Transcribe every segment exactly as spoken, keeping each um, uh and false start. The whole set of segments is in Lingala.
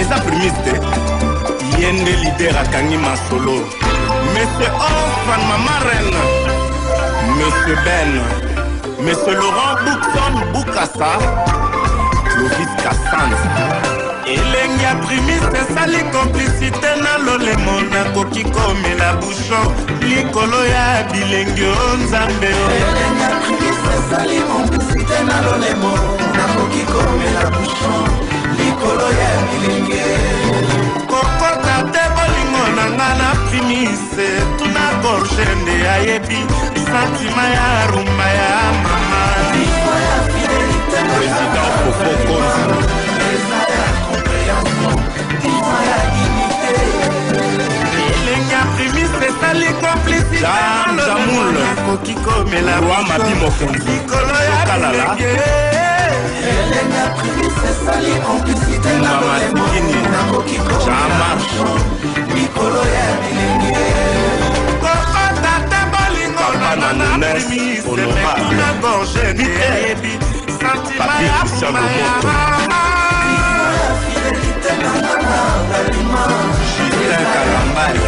eza primiste yende leader akangi masolo Monsieur Orphan Mama Reine Monsieur Ben Monsieur Laurent Boukson Boukassa Clovis Kassanza Elengi ya primiste sali complicité na lolemo nakoki komela bouchon likolo ya bilengi o nzambe o Elengi ya primiste sali complicité na lolemo nakoki komela bouchon likolo ya bilengi kokota te bolingo na nga na primise tuna gorge nde ayebi santima ya rumba ya mama Président Fofo Konzi Elenga primiste sali complicité Jam Jamoul Kokiko mela Roi Mabi Mokonzi Sokalala Elenga primiste sali complicité Mama Sikini Jamar Mikolo ya bilenge Kokota te bolingo na na primise Mekuna gorge ni ebi Santima ya maya Justin Kalambari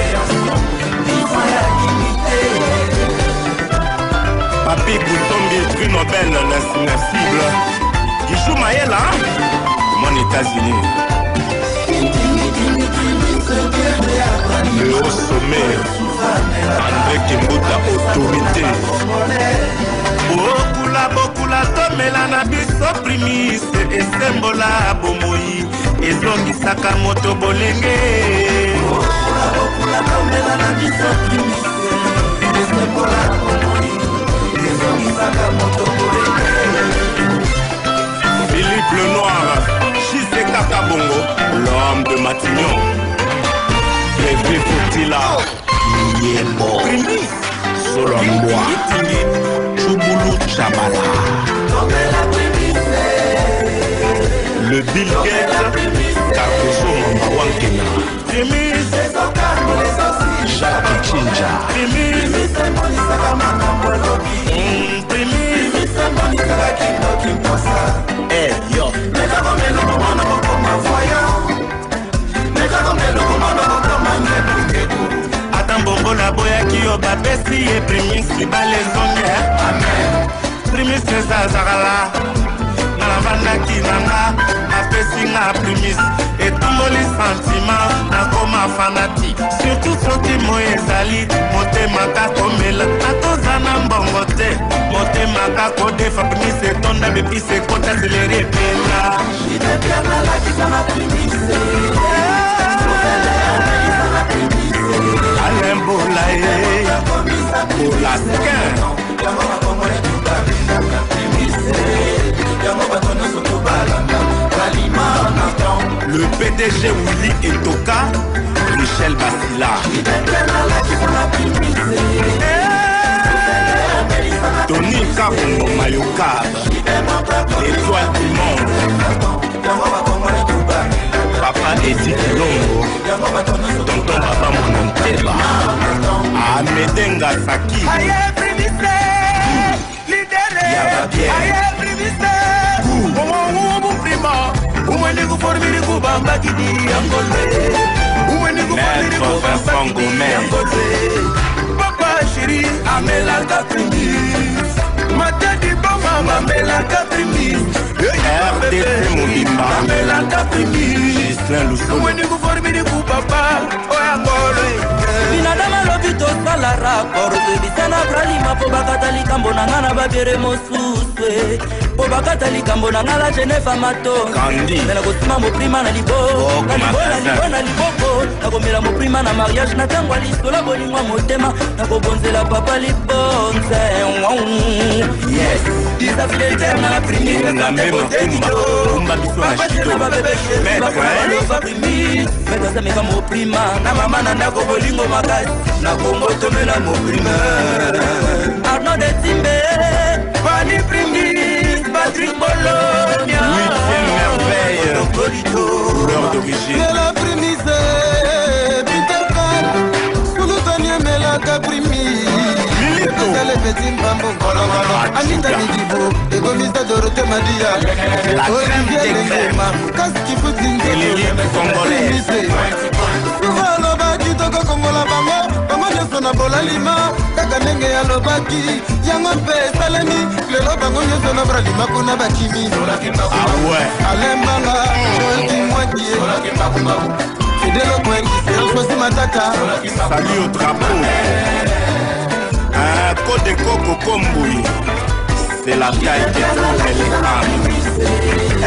Papi Boutombi, prix Nobel, l'incible Guichou Maëla, mon États-Unis Le haut sommet André Kimbuta, autorité Bokula, bokula, tomela na biso primise Esembola bomoi ezongisaka moto bolenge Bokula, bokula, tomela na biso primise Esembola bomoi ezongisaka moto bolenge Philippe Lenoir, Chiseka Kabongo, l'homme de Matignon Bébé Foutila, Yembo Primise, Solomboa Chouboulou Chabala Le Bill Gates Cardoso Mambouan Kenya Jacques Chinja Eh yo Atambongo na boya kiyo bapesi ye primis libale zonge Amen Primis ezazakala Nalavandaki nanga apesi nga primis etumboli sentiment nakoma fanatique surtout soki mo ezali motema kakomela atoza na mbongo te motema kakodefa primis etonda bepisi ekota seleri epela Alain Bolaye Bolasquin Le P D G Willy Etoka, Michel Basila Tony Kabongo Mayokab, Étoile du monde Papa Edi Kilongo, Tonton Baba Monanteba Amedenga Saki Aye Primise, Lidere Aye Primise, Omo Prima Umweni kuformiri kubamba kidi angole Umweni kuformiri kubamba kidi angole Papa chéri amela kaprimis Matadi bama amela kaprimis R D C Mobimba amela kaprimis Gislain Lusolo Umweni kuformiri kubamba Oyangole Binadama lobito sala rapport Bisana bralima po bakata likambo na ngana babere mosuswe Po bakata likambo na ngala Geneva mato Nela kosima moprima na libo Na libo na libo na liboko Na komela moprima na mariage na tangwa listola bolingwa motema Na kobonzela papa libonze Yes Disa fidelite na primis Ngambe makumba Kumba biso na shido Maître hein Maître sameka moprima Na mama na ndako bolingo makasi Na kongo tomela moprima Arnaud de Timbe Pani primis Patrick Bologna Huitième merveille Couleur d'origine La primise Peter Pan Soulou Tania Melaka primis Milito Le petit mbambo Anita Midibo, égoïste Dorothée Madia, Olivier Lengema, Kaski Poutingue, Congolais. Alobaki toko kongola bango, bango nyoso na bolalima, kaka ndenge ya lobaki, yango mpe esalemi, lelo bango nyoso na bralima kuna bakimi. Alembanga, Joël Mwakie, Fidèle Kwengi, Alfonsi Matata. Salut au drapeau. Un code de coco Komboui, c'est la taille qui trouve les âmes.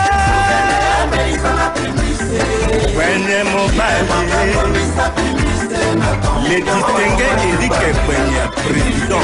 Kwenye mobile, les distingués Eric Kwenye, président.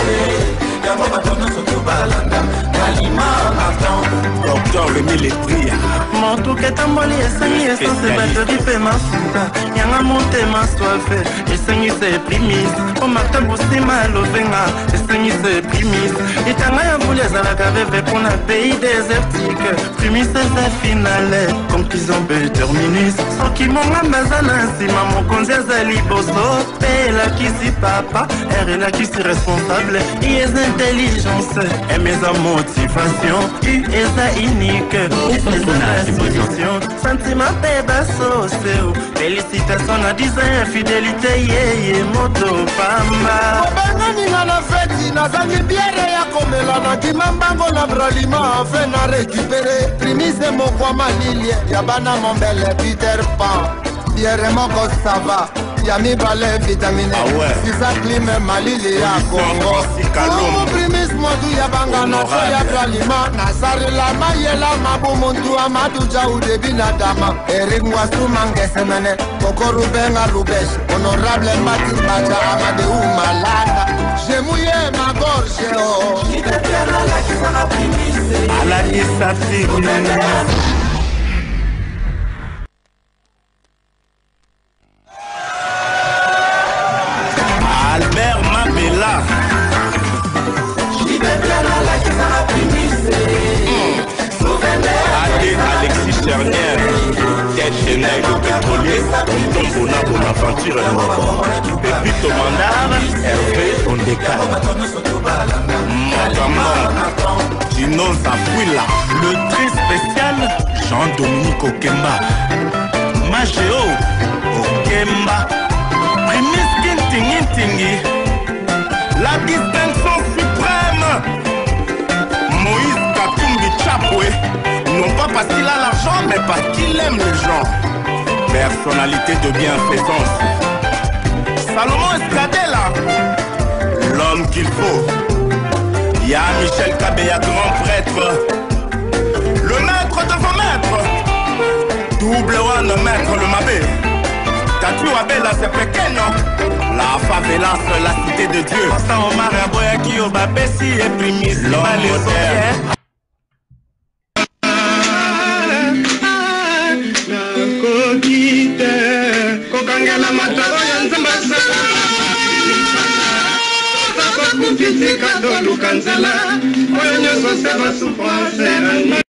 Docteur Rémi Lepria. Motuka etamboli esengi esanse bateri mpe mafuta yanga motema swafe esengisa eprimise omata bosima alovenga esengisa eprimise etanga ya mbula ezalaka veve mpona pays désertique primise eza finale conclusion be terminus soki mongamba aza na nsima mokonzi aza liboso mpe elakisi papa ere elakisi responsable i eza intelligence eme eza motivation u eza unique position sentiment pe basoseo félicitation na design fidélité yeye moto pamba obanganinga na feti nazangi biere ya komela na kima mbango na bralima afe na récupéré primise mokwama lilie ya bana mombele Peter Pan biere moko sava ya mibale vitamine sisa klime malili ya Congo omo primise modu ya banga na so ya bralima nasarila mayela mabumuntu amadu jau debi na dama Eric Mwasu mangesemene Koko Rubenga Rubesh honorable Mati Bacha Amadeu Malanda j'ai mouillé ma gorge oh à la discipline. Albert Mabella. Adé Alexis Chernière. Tête Chenel le pétrolier. Tonton Bona Bonaventure le Moko. Pépito Mandar. Hervé Ondeka. Mokamon. Dino Zapouila. Le tri spécial. Jean-Dominique Okemba. Magéo Okemba. Primis Kintingi Tingi. La distinction suprême. Moïse Katumbi Chapoué. Non pas parce qu'il a l'argent, mais parce qu'il aime les gens. Personnalité de bienfaisance. Salomon Escadella. L'homme qu'il faut. Il y a Michel Kabeya, grand prêtre. Le maître de vos maîtres. Double one, maître le Mabé. Tatu Abela, c'est pequeño. La favela, c'est la cité de Dieu. Pasta Omar Aboya Kiyoba, Bessi et Primis. L'homme moderne. Kokangela mataro ya nzamba sana. Sako kufitika dolu kanzela. Oyo nyoso seba souffrance.